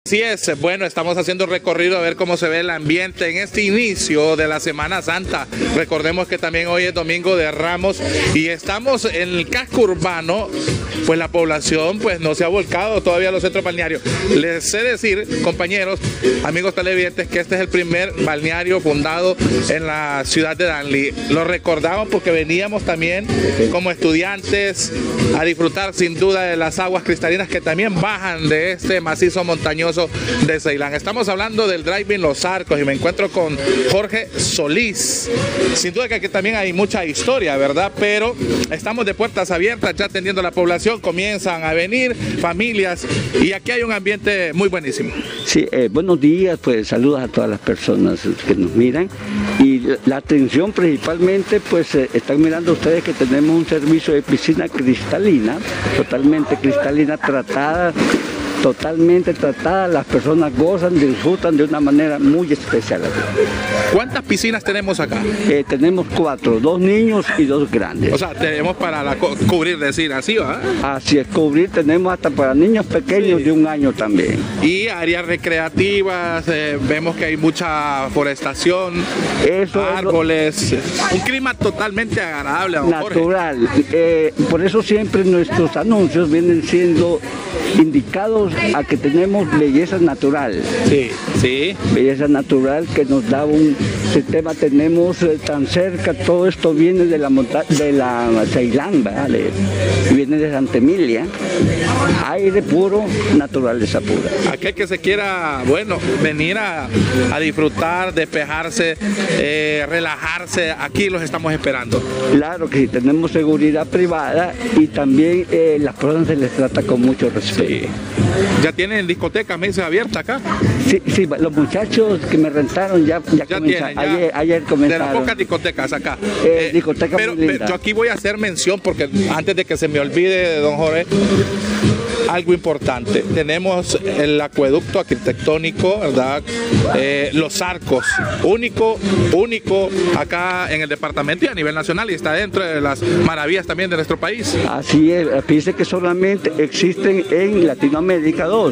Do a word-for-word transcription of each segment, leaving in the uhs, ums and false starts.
Así es, bueno, estamos haciendo recorrido a ver cómo se ve el ambiente en este inicio de la Semana Santa. Recordemos que también hoy es Domingo de Ramos y estamos en el casco urbano, pues la población pues no se ha volcado todavía a los centros balnearios. Les sé decir, compañeros, amigos televidentes, que este es el primer balneario fundado en la ciudad de Danlí. Lo recordamos porque veníamos también como estudiantes a disfrutar sin duda de las aguas cristalinas que también bajan de este macizo montañoso de Ceilán. Estamos hablando del Drive-In Los Arcos y me encuentro con Jorge Solís. Sin duda que aquí también hay mucha historia, ¿verdad? Pero estamos de puertas abiertas ya atendiendo a la población, comienzan a venir familias y aquí hay un ambiente muy buenísimo. Sí, eh, buenos días, pues saludos a todas las personas que nos miran y la atención principalmente pues eh, están mirando ustedes que tenemos un servicio de piscina cristalina, totalmente cristalina, tratada, totalmente tratada, las personas gozan, disfrutan de una manera muy especial. ¿Cuántas piscinas tenemos acá? Eh, tenemos cuatro, dos niños y dos grandes. O sea, tenemos para la co cubrir, decir así, ¿va? Así es, cubrir tenemos hasta para niños pequeños, sí, de un año también. Y áreas recreativas, eh, vemos que hay mucha forestación, Eso árboles, lo... un clima totalmente agradable, don natural. Eh, por eso siempre nuestros anuncios vienen siendo indicados a que tenemos belleza natural. Sí, sí. Belleza natural que nos da un sistema, tenemos eh, tan cerca, todo esto viene de la montaña, de la Ceilán, ¿vale? Viene de Santa Emilia, aire puro, naturaleza pura. Aquel que se quiera, bueno, venir a, a disfrutar, despejarse, eh, relajarse, aquí los estamos esperando. Claro que sí, tenemos seguridad privada y también eh, las personas se les trata con mucho respeto. Sí. ¿Ya tienen discoteca, mesa abierta acá? Sí, sí, los muchachos que me rentaron ya, ya, ya tienen, ya ayer, ayer comenzaron. De las pocas discotecas acá. Eh, eh, discoteca pero, muy linda. pero yo aquí voy a hacer mención porque antes de que se me olvide, don Jorge, algo importante. Tenemos el acueducto arquitectónico, ¿verdad? Eh, los Arcos, único, único acá en el departamento y a nivel nacional y está dentro de las maravillas también de nuestro país. Así es, fíjense que solamente existen en Latinoamérica dos.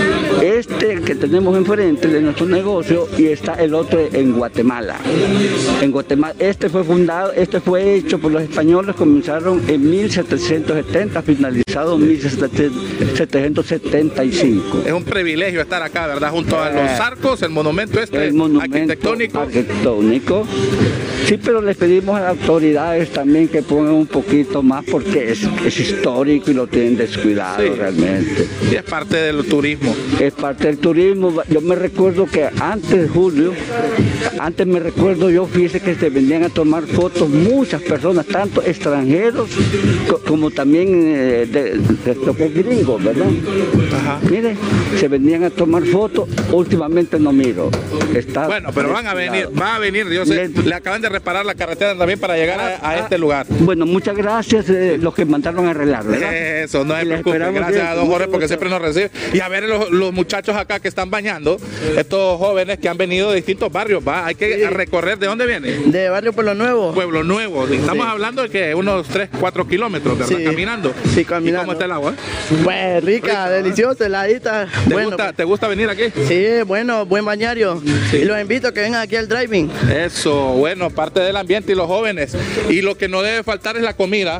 Este que tenemos enfrente de nuestro negocio y está el otro en Guatemala. En Guatemala, este fue fundado, este fue hecho por los españoles, comenzaron en mil setecientos setenta, finalizado en mil setecientos setenta y cinco. Es un privilegio estar acá, ¿verdad? Junto a los Arcos, el monumento este el monumento arquitectónico. arquitectónico. Sí, pero les pedimos a las autoridades también que pongan un poquito más porque es, es histórico y lo tienen descuidado, sí, realmente. Y es parte del turismo. Es parte del turismo. Yo me recuerdo que antes de julio, antes me recuerdo yo, fíjese que se venían a tomar fotos muchas personas, tanto extranjeros co como también eh, de, de, de gringos, ¿verdad? Ajá. Mire, se venían a tomar fotos, últimamente no miro. Está bueno, pero van a venir, van a venir, yo sé, le, le acaban de reparar la carretera también para llegar a, a este lugar. Bueno, muchas gracias eh, los que mandaron a arreglar, ¿verdad? Eso, no hay preocupe. Gracias a don Jorge porque siempre nos recibe. Y a ver los, los muchachos acá que están bañando, estos jóvenes que han venido de distintos barrios, ¿va? Hay que sí. recorrer, ¿de dónde vienen? De Barrio Pueblo Nuevo. Pueblo Nuevo, estamos sí. hablando de que unos tres, cuatro kilómetros, ¿verdad? Sí. Caminando. Sí, caminando. ¿Y cómo está el agua? Pues rica, rica, deliciosa, heladita. ¿Te, bueno, gusta, ¿Te gusta venir aquí? Sí, bueno, buen bañario. Sí. Y los invito a que vengan aquí al Drive-In. Eso, bueno, parte del ambiente y los jóvenes. Y lo que no debe faltar es la comida.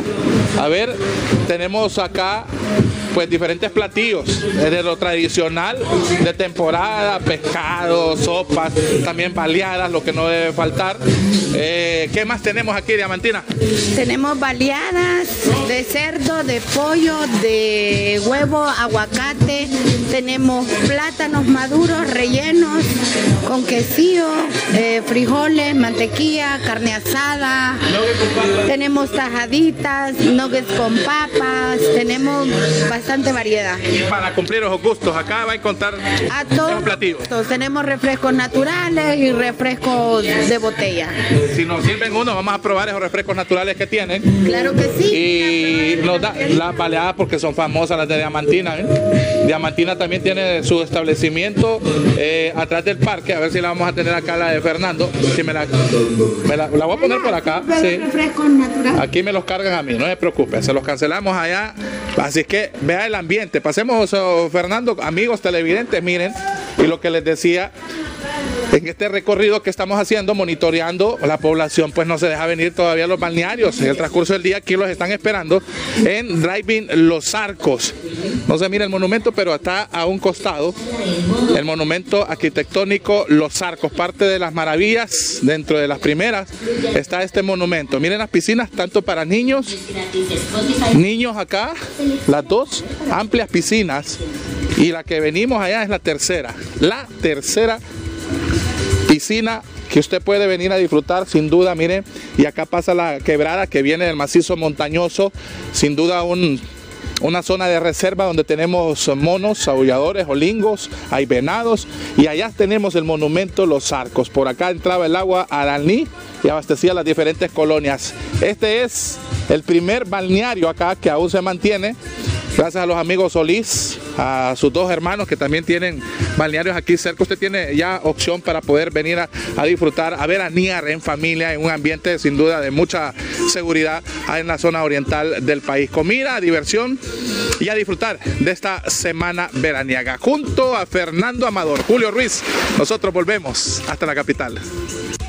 A ver, tenemos acá pues diferentes platillos de lo tradicional de temporada, pescado, sopas, también baleadas, lo que no debe faltar. Eh, ¿Qué más tenemos aquí, Diamantina? Tenemos baleadas de cerdo, de pollo, de huevo, aguacate, tenemos plátanos maduros, rellenos, con quesillo, eh, frijoles, mantequilla, carne asada, tenemos tajaditas, nuggets con papas, tenemos bastante variedad. Y para cumplir los gustos, acá va a encontrar a todos platillos. Tenemos refrescos naturales y refrescos de botella. Si nos sirven uno, vamos a probar esos refrescos naturales que tienen. Claro que sí. Y nos da las baleadas porque son famosas las de Diamantina, ¿eh? Diamantina también tiene su establecimiento eh, atrás del parque. A ver si la vamos a tener acá, la de Fernando. Si me la, me la, la voy a poner por acá. Sí. Aquí me los cargan a mí, no se preocupe. Se los cancelamos allá. Así que vea el ambiente. Pasemos, oh, Fernando, amigos televidentes, miren. Y lo que les decía, en este recorrido que estamos haciendo, monitoreando la población, pues no se deja venir todavía los balnearios. En el transcurso del día aquí los están esperando en Driving Los Arcos. No se mira el monumento, pero está a un costado el monumento arquitectónico Los Arcos. Parte de las maravillas, dentro de las primeras, está este monumento. Miren las piscinas, tanto para niños, niños acá, las dos amplias piscinas. Y la que venimos allá es la tercera, la tercera piscina que usted puede venir a disfrutar sin duda. Miren, y acá pasa la quebrada que viene del macizo montañoso, sin duda un, una zona de reserva donde tenemos monos, aulladores, olingos, hay venados, y allá tenemos el monumento Los Arcos. Por acá entraba el agua Araní y abastecía las diferentes colonias. Este es el primer balneario acá que aún se mantiene, gracias a los amigos Solís, a sus dos hermanos que también tienen balnearios aquí cerca. Usted tiene ya opción para poder venir a, a disfrutar, a veranear en familia, en un ambiente sin duda de mucha seguridad en la zona oriental del país. Comida, diversión y a disfrutar de esta semana veraniega. Junto a Fernando Amador, Julio Ruiz, nosotros volvemos hasta la capital.